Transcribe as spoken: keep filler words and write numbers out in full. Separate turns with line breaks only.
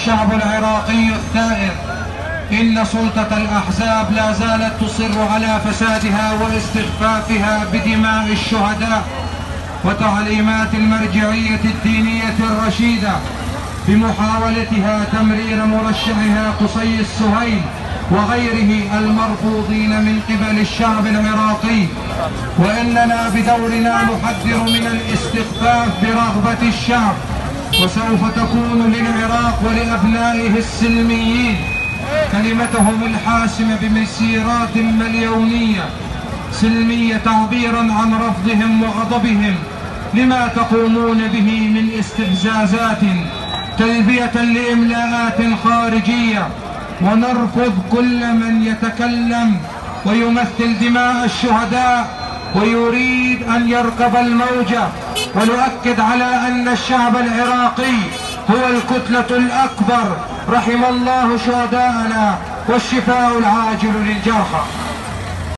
الشعب العراقي الثائر. إن سلطة الأحزاب لا زالت تصر على فسادها واستخفافها بدماء الشهداء، وتعليمات المرجعية الدينية الرشيدة بمحاولتها تمرير مرشحها قصي السهيل وغيره المرفوضين من قبل الشعب العراقي. وإننا بدورنا نحذر من الاستخفاف برغبة الشعب، وسوف تكون للعراق ولأبنائه السلميين كلمتهم الحاسمة بمسيرات مليونية سلمية تعبيرا عن رفضهم وغضبهم لما تقومون به من استفزازات تلبية لإملاءات خارجية. ونرفض كل من يتكلم ويمثل دماء الشهداء ويريد أن يركب الموجة. ونؤكد على أن الشعب العراقي هو الكتلة الأكبر. رحم الله شهداءنا والشفاء العاجل للجرحى.